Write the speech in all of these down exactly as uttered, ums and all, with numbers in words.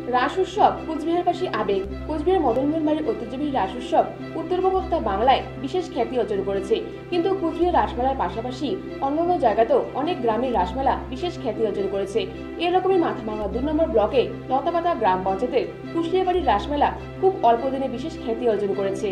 রাস উৎসব কুচবিহারবাসী আবেগ। কুচবিহার মদনমোহন বাড়ির ঐতিহ্যবাহী রাস উৎসব উত্তরবঙ্গ তথা বাংলায় বিশেষ খ্যাতি অর্জন করেছে। কিন্তু কুচবিহার রাসমেলার পাশাপাশি অন্যান্য জায়গাতেও অনেক গ্রামের রাসমেলা বিশেষ খ্যাতি অর্জন করেছে। এরকমই মাথাভাঙা দুই নম্বর ব্লকে লতাপাতা গ্রাম পঞ্চায়েতের কুশলিয়াবাড়ির রাসমেলা খুব অল্প দিনে বিশেষ খ্যাতি অর্জন করেছে।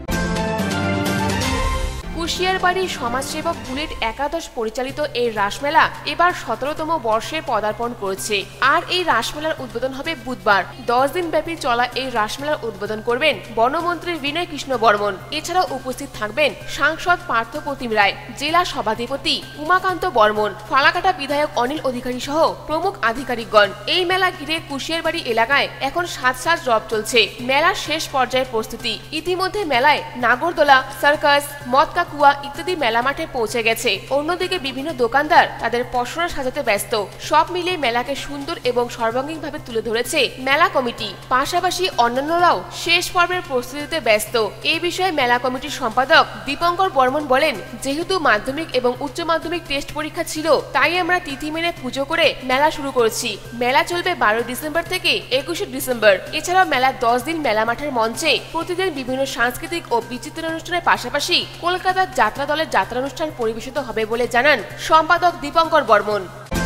কুশলিয়ারবাড়ির সমাজসেবক বুলেট একাদশ পরিচালিত এই রাসমেলা এবার সতেরোতম বর্ষে পদার্পণ করেছে। আর এই রাসমেলার উদ্বোধন হবে বুধবার। দশ দিন ব্যাপী চলা এই রাসমেলার উদ্বোধন করবেন বনমন্ত্রী বিনয় কৃষ্ণ বর্মন। এছাড়াও উপস্থিত থাকবেন সাংসদ পার্থ প্রতিম রায়, জেলা সভাধিপতি উমাকান্ত বর্মন, ফালাকাটা বিধায়ক অনিল অধিকারী সহ প্রমুখ আধিকারিকগণ। এই মেলা ঘিরে কুশলিয়ারবাড়ি এলাকায় এখন সাজ সাজ রব চলছে। মেলার শেষ পর্যায়ের প্রস্তুতি ইতিমধ্যে মেলায় নাগরদোলা, সার্কাস, মদকা কুয়া ইত্যাদি মেলা মাঠে পৌঁছে গেছে। অন্যদিকে বিভিন্ন দোকানদার তাদের পসরা সাজাতে ব্যস্ত। সব মিলিয়ে মেলাকে সুন্দর এবং সর্বাঙ্গীনভাবে তুলে ধরেছে মেলা কমিটি। পাশাপাশি অন্যান্যরাও শেষ পর্বের প্রস্তুতিতে ব্যস্ত। এই বিষয়ে মেলা কমিটির সম্পাদক দীপঙ্কর বর্মন বলেন, যেহেতু মাধ্যমিক এবং উচ্চ মাধ্যমিক টেস্ট পরীক্ষা ছিল, তাই আমরা তিথি মেনে পুজো করে মেলা শুরু করেছি। মেলা চলবে বারোই ডিসেম্বর থেকে একুশে ডিসেম্বর। এছাড়াও মেলার দশ দিন মেলা মাঠের মঞ্চে প্রতিদিন বিভিন্ন সাংস্কৃতিক ও বিচিত্র অনুষ্ঠানের পাশাপাশি কলকাতা যাত্রা দলের যাত্রানুষ্ঠান পরিবেশিত হবে বলে জানান সম্পাদক দীপঙ্কর বর্মন।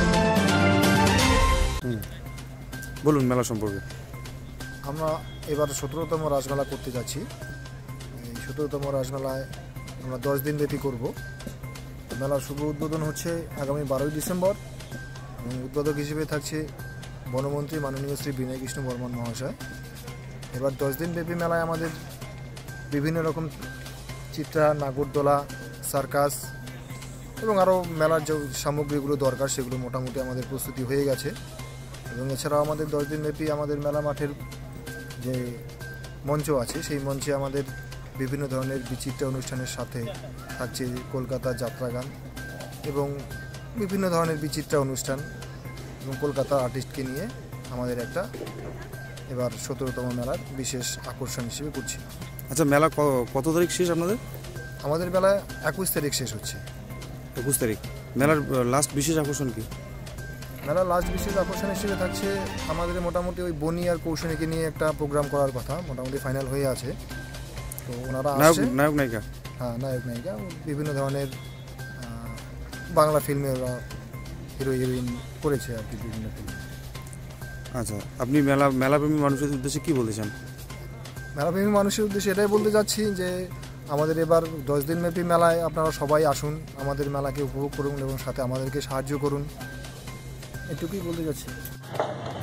বলুন মেলা সম্পর্কে। আমরা এবার সতেরোতম রাসমেলা করতে যাচ্ছি। এই সতেরোতম রাসমেলায় আমরা দশ দিন ব্যাপী করব। মেলার শুভ উদ্বোধন হচ্ছে আগামী বারোই ডিসেম্বর এবং উদ্বোধক হিসেবে থাকছে বনমন্ত্রী মাননীয় শ্রী বিনয় কৃষ্ণ বর্মন মহাশয়। এবার দশ দিন ব্যাপী মেলায় আমাদের বিভিন্ন রকম চিত্রা, নাগরদোলা, সার্কাস এবং আরও মেলার যে সামগ্রীগুলো দরকার সেগুলো মোটামুটি আমাদের প্রস্তুতি হয়ে গেছে। এবং এছাড়াও আমাদের দশ দিনব্যাপী আমাদের মেলা মাঠের যে মঞ্চ আছে সেই মঞ্চে আমাদের বিভিন্ন ধরনের বিচিত্র অনুষ্ঠানের সাথে থাকছে কলকাতা যাত্রাগান এবং বিভিন্ন ধরনের বিচিত্র অনুষ্ঠান এবং কলকাতার আর্টিস্টকে নিয়ে আমাদের একটা এবার সতেরোতম মেলার বিশেষ আকর্ষণ হিসেবে করছি। আচ্ছা, মেলা কত তারিখ শেষ আপনাদের? আমাদের মেলা একুশ তারিখ শেষ হচ্ছে। একুশ তারিখ মেলার লাস্ট বিশেষ আকর্ষণ কি? মেলার লাস্ট বিশেষ আকর্ষণ হিসেবে থাকছে আমাদের মোটামুটি ওই বনি আর কৌশনীকে নিয়ে একটা প্রোগ্রাম করার কথা, মোটামুটি ফাইনাল হয়ে আছে। তো ওনারা আসছে, নায়ক নায়িকা, হ্যাঁ নায়ক নায়িকা বিভিন্ন ধরনের বাংলা ফিল্মে ওরা হিরো হিরোইন করেছে আর কি, বিভিন্ন ফিল্মে। আচ্ছা, আপনি মেলা মেলাপ্রেমী মানুষের উদ্দেশ্যে কী বলতে চান? মেলাপ্রেমী মানুষের উদ্দেশ্যে এটাই বলতে চাচ্ছি যে আমাদের এবার দশ দিনব্যাপী মেলায় আপনারা সবাই আসুন, আমাদের মেলাকে উপভোগ করুন এবং সাথে আমাদেরকে সাহায্য করুন, এটুকুই বলতে চাচ্ছি।